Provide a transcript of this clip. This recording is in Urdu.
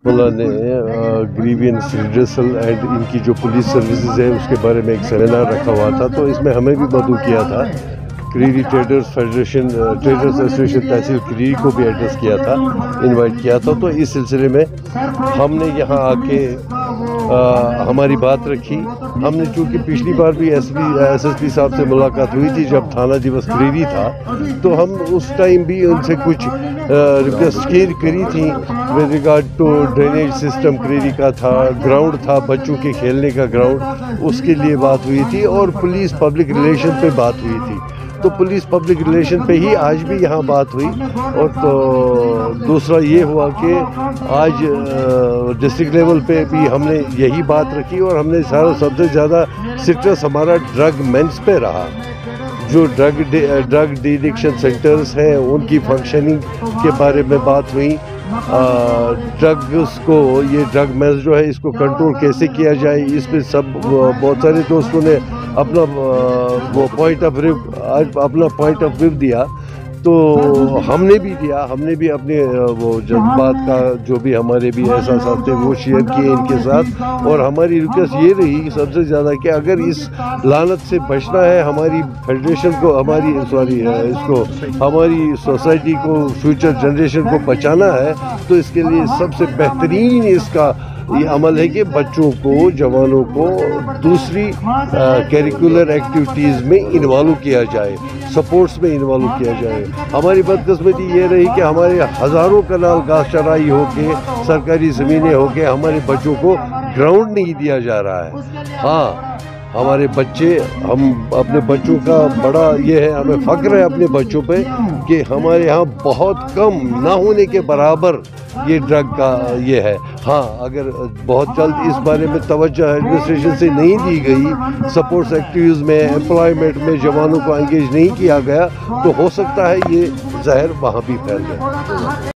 مولا نے گریوینس ریڈریسل اینڈ ان کی جو پولیس سروسز ہے اس کے بارے میں ایک سیمینار رکھا ہوا تھا، تو اس میں ہمیں بھی مدعو کیا تھا۔ Kreeri traders federation traders association تحصیل کریری کو بھی ایڈریس کیا تھا، انوائٹ کیا تھا۔ تو اس سلسلے میں ہم نے یہاں آ کے ہماری بات رکھی۔ ہم نے چونکہ پچھلی بار بھی ایس ایس پی صاحب سے ملاقات ہوئی تھی جب تھانہ دیوس کریری تھا، تو ہم اس ٹائم بھی ان سے کچھ ریکویسٹ کری تھی with regard to drainage system Kreeri کا تھا، گراؤنڈ تھا بچوں کے کھیلنے کا گراؤنڈ، اس کے لیے بات ہوئی تھی، اور پولیس پبلک ریلیشن پہ بات ہوئی تھی۔ تو پولیس پبلک ریلیشن پہ ہی آج بھی یہاں بات ہوئی، اور تو دوسرا یہ ہوا کہ آج ڈسٹرکٹ لیول پہ بھی ہم نے یہی بات رکھی، اور ہم نے سب سے زیادہ سٹرس ہمارا ڈرگ مینس پہ رہا۔ جو ڈرگ ڈی ایڈکشن سینٹرز ہیں ان کی فنکشننگ کے بارے میں بات ہوئی، ڈرگس کو، یہ ڈرگ مینس جو ہے اس کو کنٹرول کیسے کیا جائے، اس پہ سب بہت سارے دوستوں نے اپنا وہ پوائنٹ آف ویو دیا، تو ہم نے بھی دیا، ہم نے بھی اپنے وہ جذبات کا جو بھی ہمارے بھی احساسات تھے وہ شیئر کیے ان کے ساتھ۔ اور ہماری ریکویسٹ یہ رہی سب سے زیادہ کہ اگر اس لعنت سے بچنا ہے، ہماری فیڈریشن کو، ہماری سوسائٹی کو، فیوچر جنریشن کو بچانا ہے، تو اس کے لیے سب سے بہترین اس کا یہ عمل ہے کہ بچوں کو، جوانوں کو دوسری کیریکولر ایکٹیویٹیز میں انوالو کیا جائے، سپورٹس میں انوالو کیا جائے۔ ہماری بدقسمتی یہ رہی کہ ہمارے ہزاروں کنال گھاس چرائی ہو کے، سرکاری زمینیں ہو کے، ہمارے بچوں کو گراؤنڈ نہیں دیا جا رہا ہے۔ ہاں، ہمارے بچے، ہم اپنے بچوں کا بڑا یہ ہے، ہمیں فخر ہے اپنے بچوں پہ کہ ہمارے یہاں بہت کم، نہ ہونے کے برابر یہ ڈرگ کا یہ ہے۔ ہاں، اگر بہت جلد اس بارے میں توجہ ایڈمنسٹریشن سے نہیں دی گئی، سپورٹس ایکٹیویٹیز میں، امپلائمنٹ میں جوانوں کو انگیج نہیں کیا گیا، تو ہو سکتا ہے یہ زہر وہاں بھی پھیل جائے۔